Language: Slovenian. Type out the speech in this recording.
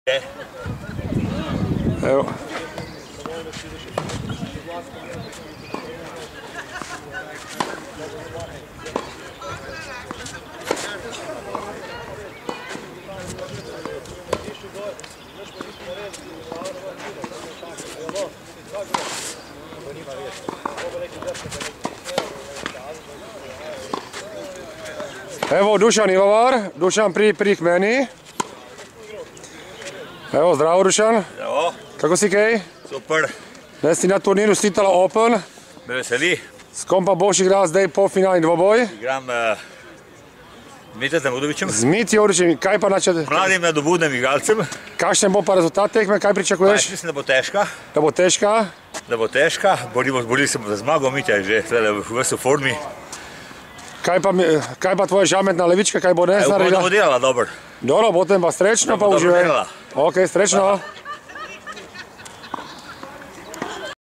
Evo. Evo Dušan Ivavar, Dušan pri k meni. Evo, zdravo Dušan. Zdravo. Kako si kaj? Super. Dnes si na turniru Stitala Open. Me veseli. S kom pa boš igral zdaj polfinalni dvoboj? Igram z Mitjem Udovičem. Z Mitjem Udovičem, kaj pa načet? Mladim nadobudnim igralcem. Kakšen bo pa rezultat tekme, kaj pričakuješ? Mislim, da bo težka. Da bo težka? Da bo težka. Borili se bomo za zmago, Mitja je že v formi. Kaj pa tvoja žametna levička, kaj bo danes naredila? Upam, da bo delala dobro. Dobro, potem pa srečno pa uživaj. Ok, srečno.